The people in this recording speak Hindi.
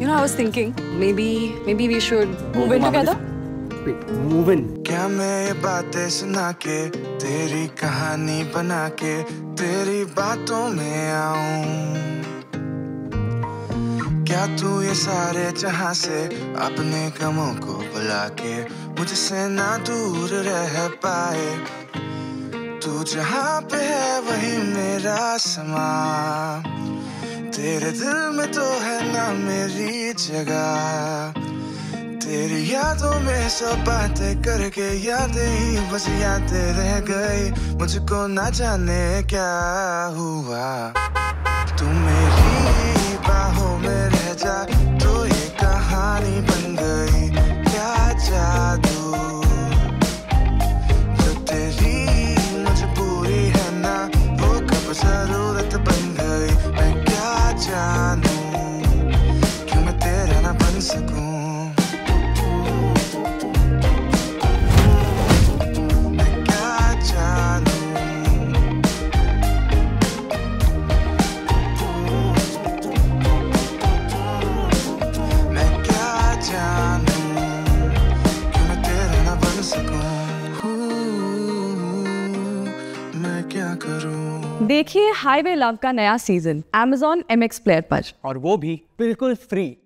You know, I was thinking maybe we should move in together. Wait, move in? क्या मैं ये बातें सुना के तेरी कहानी बना के तेरी बातों में आऊं? क्या तू ये सारे जहां से अपने गमों को बुला के मुझसे ना दूर रह पाए? तू जहां पे है वही मेरा समा, तेरे दिल में तो है ना मेरी जगह। तेरी यादों में सब बातें करके यादें ही बस यादें रह गई, मुझको ना जाने क्या हुआ। तू मेरी बाहों में रह जा तो ये कहानी बन गई, क्या जादू जो तेरी मजबूरी है ना वो कब जरूरत बन गई। मैं क्या जानूं क्यों मैं तेरा ना बन सकूं। देखिए हाईवे लव का नया सीजन Amazon MX प्लेयर पर, और वो भी बिल्कुल फ्री।